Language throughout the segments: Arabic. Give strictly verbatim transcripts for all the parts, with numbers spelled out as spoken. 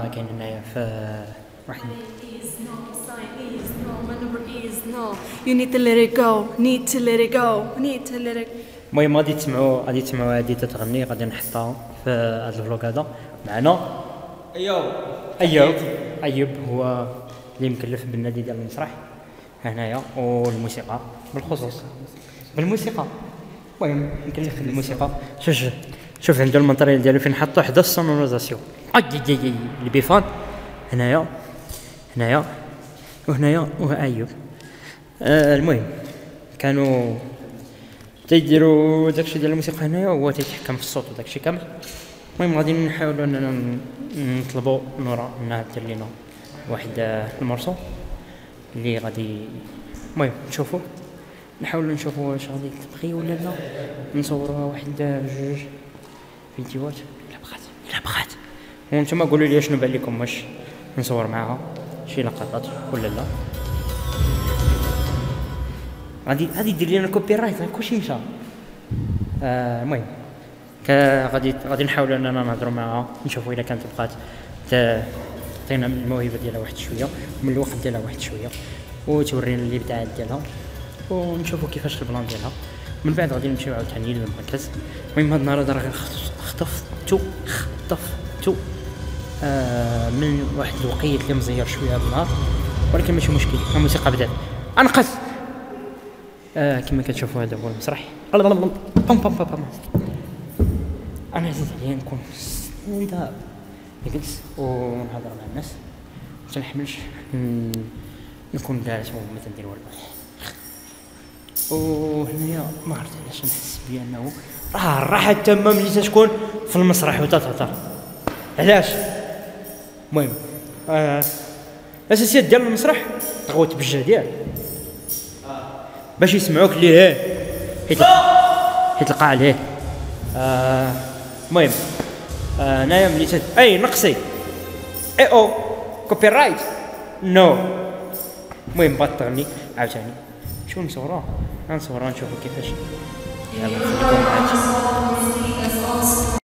كاين هنايا في واحد You need to let it go, need to let it go, need to let it go. المهم غادي تسمعوا غادي تسمعوا هادي تتغني غادي نحطها في هذا الفلوق هذا معنا ايوب ايوب ايوب هو اللي مكلف بالنادي ديال المسرح هنايا والموسيقى بالخصوص بالموسيقى. المهم مكلف بالموسيقى. شوف شوف شوف عنده الماتريال ديالو فين حطوا حدا السونوريزاسيون البيفان هنايا هنايا وهنايا وأيوب. آه المهم كانوا تيديروا داكشي ديال الموسيقى هنايا وهو تيتحكم في الصوت وداكشي كامل. المهم غادي نحاولوا اننا نطلبوا نورا انها دير لينا واحد المورسو اللي غادي المهم نشوفوا نحاولوا نشوفوا واش غادي تبغي ولا لا نصوروها واحد جوج فيديوهات الا بغات الا بغات وانتم قولوا لي شنو بان لكم واش نصور معاها شي لقطات ولا لا. غادي غادي دير لينا كوبي رايت كلشي مشى. آه المهم غادي غادي نحاولوا اننا نهضروا معها نشوفوا الا كانت بغات تعطينا الموهبه ديالها واحد شويه من الوقت ديالها واحد شويه وتورينا الابداعات ديالها ونشوفوا كيفاش البلان ديالها. من بعد غادي نمشيو عاوتاني للمركز. المهم هاد النهار هذا راه خطفتو خطفتو آه من واحد الوقيت اللي مزير شويه هاد النهار ولكن ماشي مشكل. الموسيقى بدات انقص. آه كما كتشوفوا هذا هو المسرح. بام بام بام بام. انا عزيز عليا نكون هنا نجلس ونهضر مع الناس ما تنحملش نكون جالس وما تندير والو. وهنايا ما عرفت علاش نحس بانه راه الراحه التامه ملي تكون في المسرح وتتهضر علاش. المهم آه الاساسيات ديال المسرح تغوت بالجدير باش يسمعوك ليه حيت حيت القاع ليه. آه المهم آه نايا ملي تد اي نقصي اي او كوبي رايت نو. المهم بغات تغني عاوتاني شنو نصوروها غنصوروها نشوفوا كيفاش. يلا خليكم معايا.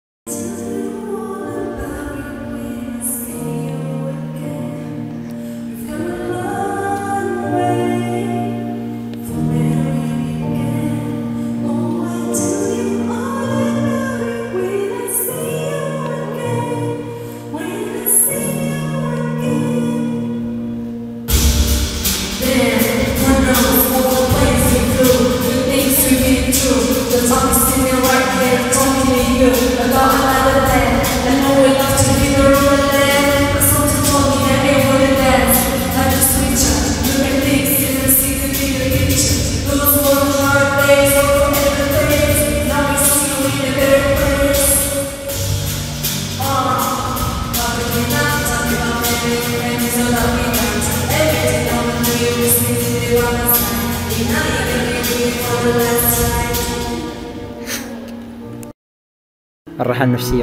الراحة النفسية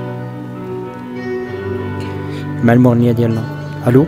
مع المغنية ديالنا. الو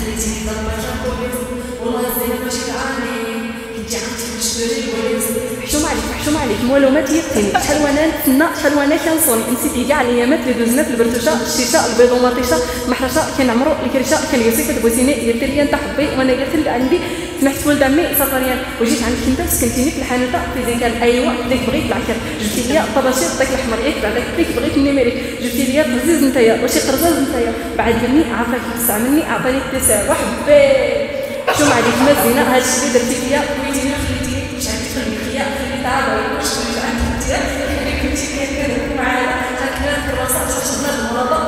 حشوم عليك حشوم عليك مولو ما تيقتني شحال وانا نتسنى شحال وانا كنصوني نسيتي كاع الايامات اللي دوزنا في البرتوشه الشتاء البيض ومطيشه محرشه كنعمرو الكرشه كنيوسي كتبوسيني قلت لي انت حبي وانا قلت لي عندي سمحت في ولد عمي سفريان وجيت عندك انت سكنتيني في الحانوته في ديك ايوا ديك بغيت العكر جبتي لي الطباشير داك الاحمر ياك بعدك ديك بغيت النميريك جبتي لي قزيز نتايا وشي قرزاز نتايا بعد مني عافاك تسعه مني عطاني التسع وحبي شو عليك مزينه هاد الشيء اللي درتي ليا بغيتيني خليتيني مش عندي خليتي ليا خليتها واش كنت عندك انت كنتي كندير معايا خدنا الكراسات شفنا المرضى.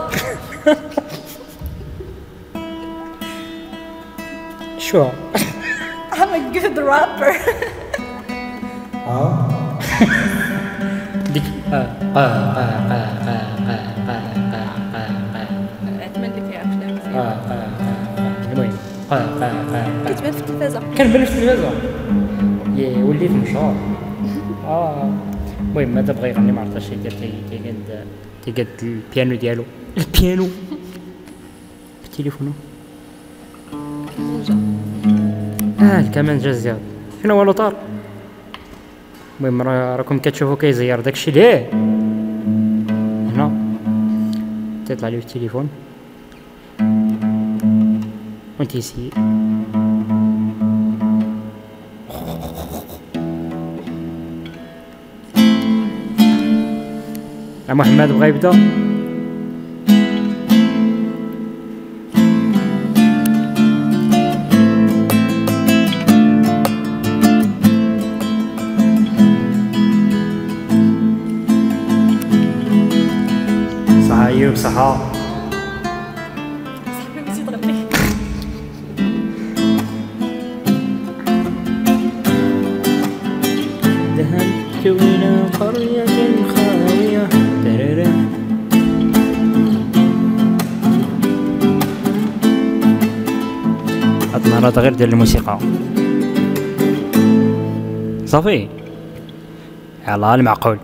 شو I'm a good rapper. اه ديك اه اه اه اه اه اه اتمنى لك يا افلام اه اه المهم اه اه اه كتبان في التلفازه كنبان في التلفازه يا وليت مشهور اه المهم هذا بغى يغني ما عرفتش يدير تيقاد تيقاد البيانو ديالو البيانو في تليفونه اه الكمانجه زياد فين هو لوطار. المهم راكم كتشوفوا كيزير داكشي ليه هنا تيطلع ليه في التليفون وتيسي يا محمد بغا يبدا صحة أيوب صحة صاحبي بغيتي تغني ذهبت إلى قرية خاوية تررر هاد النهار غير ديال الموسيقى صافي يلاه المعقول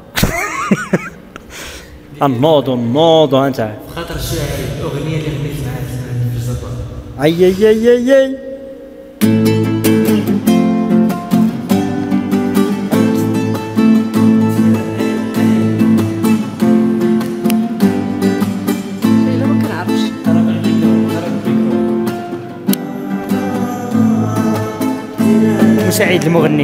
النوض النوض انت خاطر الاغنيه اللي غنيت معاها في الزبط اي اي اي اي اي الا ما كنعرفش مساعد المغني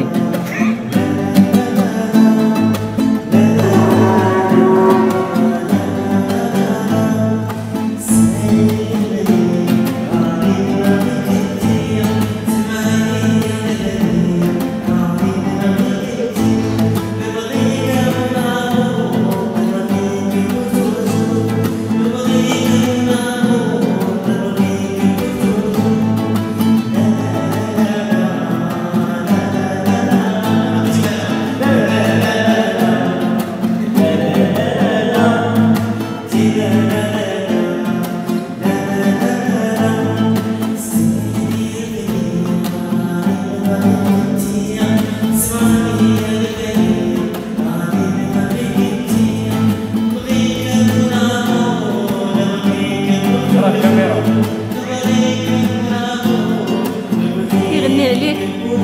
يغني عليك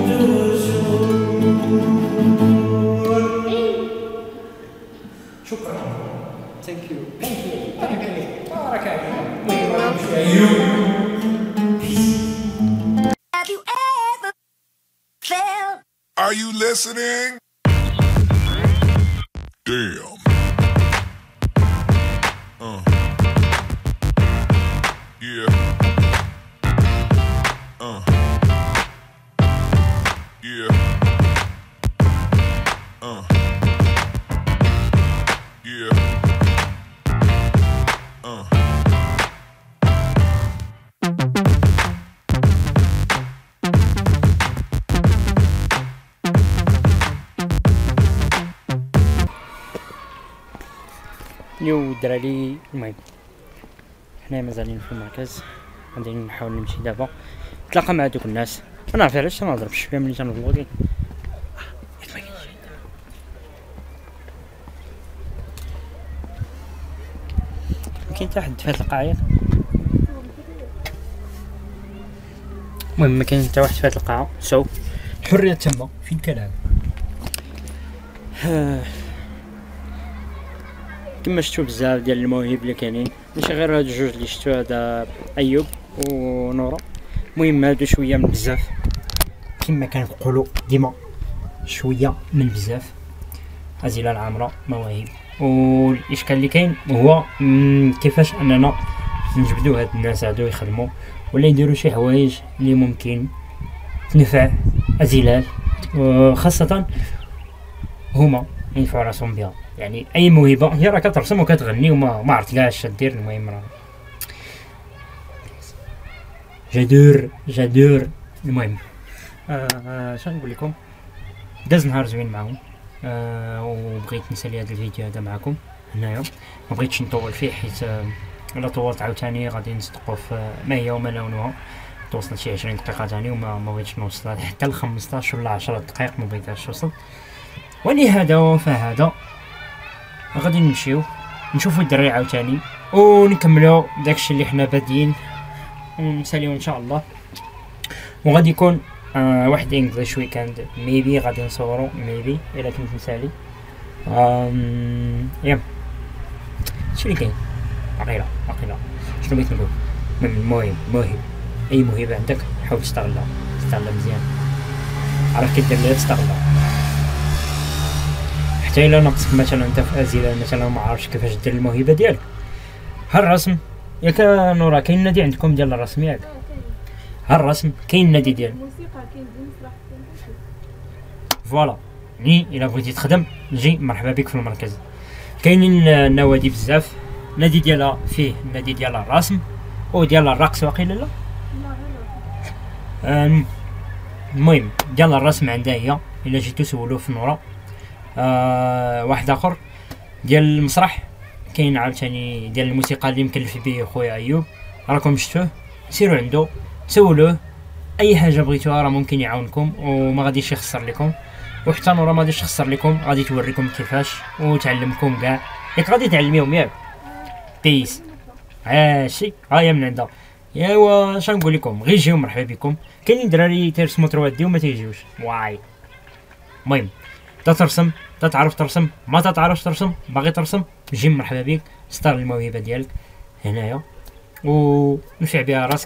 Have you ever felt? Are you listening? Damn. Uh. Yeah. Uh. Yeah. Uh. Yeah. Uh. يو دراري المهم حنا مازالين في المركز غادي نحاول نمشي دابا نتلاقى مع دوك الناس انا عارف علاش ما نضربش فيها ملي تنفلوغي كاين حتى حد في هاد القاعه المهم ما كاين حتى واحد في هاد القاعه. سو الحريه تما في الكلام. كما شفتوا بزاف ديال المواهب اللي كاينين، ماشي غير هاد الجوج اللي شفتوا، هذا ايوب ونورا. المهم هادو شويه من بزاف كما كنقولوا ديما، شويه من بزاف. هذه العامره مواهب، والاشكال اللي كاين هو كيفاش اننا نجبدوا هاد الناس هادو يخدموا ولا يديروا شي حوايج اللي ممكن تنفع ازلال، وخاصه هما ينفعوا راسهم بها. يعني اي موهبه هي راه كترسم وكتغني وما ما عرفت كاع اش دير. المهم راه جادور جادور. المهم آه شنو نقول لكم، داز نهار زوين معاهم. آه وبغيت نسالي هذا الفيديو هذا معكم هنايا، ما بغيتش نطول فيه حيت آه الا طولت عاوتاني غادي نصدقوا في ما هي وما لونها. توصل شي عشرين دقيقه تاني وما ما بغيتش نوصل حتى ل خمسطاش ولا عشرة دقائق، ما بغيتهاش توصل. ولهذا فهذا غادي نمشيو نشوفوا الدراري عاوتاني ونكملوا داكشي اللي حنا بادين ونساليو ان شاء الله. وغادي يكون آه واحد انجليش ويكاند ميبي غادي نصورو ميبي الا كنت مسالي. امم يا شنو اللي كاين عقيله عقيله شنو بغيت نقول. المهم موهب، اي موهبه عندك حاول تستغلها، تستغلها مزيان، عرف كيف دير ليها تستغلها. حتى الا ناقصك مثلا انت في ازيله مثلا ما عارفش كيفاش دير الموهبه ديالك، ها الرسم ياك نورا كاين نادي عندكم ديال الرسم ياك؟ ها الرسم كاين نادي ديال الموسيقى، كاين المسرح، فوالا. ني الا بغيتي تخدم جي مرحبا بك في المركز. كاينين النوادي بزاف، نادي ديالها فيه النادي ديال الرسم وديال الرقص واقيلا لا. المهم ديال الرسم عندها هي الا جيتو سولوه في نورا. آه واحد اخر ديال المسرح كاين عاوتاني ديال الموسيقى اللي مكلف به خويا ايوب، راكم شفتوه سيروا عنده سولوه اي حاجه بغيتوها راه ممكن يعاونكم وما غاديش يخسر لكم. وحتى نورا ما غاديش تخسر لكم، غادي توريكم كيفاش وتعلمكم كاع. ياك غادي تعلميهم ياك بيس هاشي هاهي من عندها. ايوا اش نقول لكم، غير جيو مرحبا بكم. كاينين دراري تيرسموا تروادي وما تيجيوش واي. المهم تا ترسم تا تعرف ترسم، ما تعرفش ترسم باغي ترسم جي مرحبا بك. استغل الموهبه ديالك هنايا ونفع بها راسك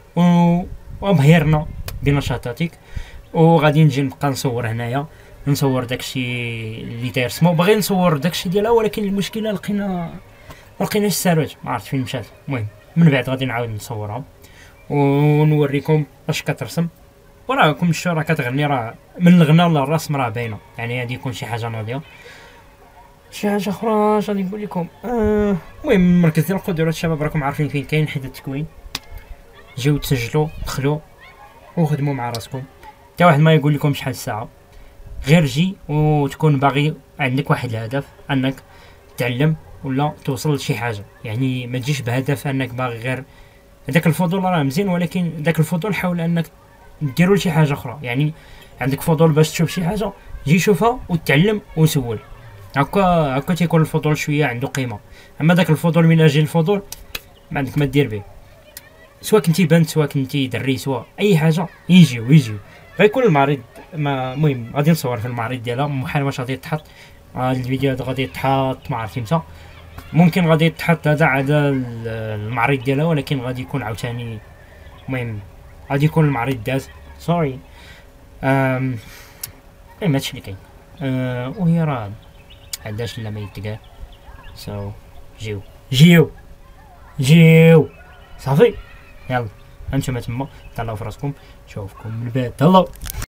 وابهرنا بنشاطاتك. وغادي نجي نبقى نصور هنايا، نصور داكشي اللي تيرسمو. باغي نصور داكشي ديالها ولكن المشكله لقينا ما لقيناش الساروت، ما عرفت فين مشات. المهم من بعد غادي نعاود نصورها ونوريكم اش كترسم. وراكم شفتوا راه كتغني، راه من الغنى للرسم راه باينه. يعني غادي يكون شي حاجه ناضيه. شي حاجه اخرى اش غادي نقول لكم. المهم آه مركز ديال القدرات الشباب راكم عارفين فين كاين حيت التكوين. جيو تسجلوا دخلوا وخدموا مع راسكم، حتى واحد ما يقول لكم شحال الساعه. غير جي وتكون باغي عندك واحد الهدف انك تعلم ولا توصل لشي حاجه. يعني ما تجيش بهدف انك باغي غير هذاك الفضول، راه مزيان ولكن داك الفضول حاول انك ديرو لشي حاجه اخرى. يعني عندك فضول باش تشوف شي حاجه جي شوفها وتعلم وسول. هكا هكا تيكون الفضول شويه عنده قيمه. اما داك الفضول من اجل الفضول ما عندك ما دير به، سواء كنتي بنت سواء كنتي دري سواء اي حاجه يجيو يجيو. غيكون المعرض ما المهم غادي نصور في المعرض ديالها. محال واش غادي يتحط هاد الفيديو هذا غادي يتحط ما عرفت امتى. ممكن غادي يتحط هذا على المعرض ديالها ولكن غادي يكون عاوتاني. المهم غادي يكون المعرض داز سوري. امم اي ماتش اللي كاين. أه وهي راه عندهاش لا ما يتقال. سو جيو جيو جيو صافي يلا انتما تما تهلاو في راسكم، نشوفكم من بعد. تهلاو.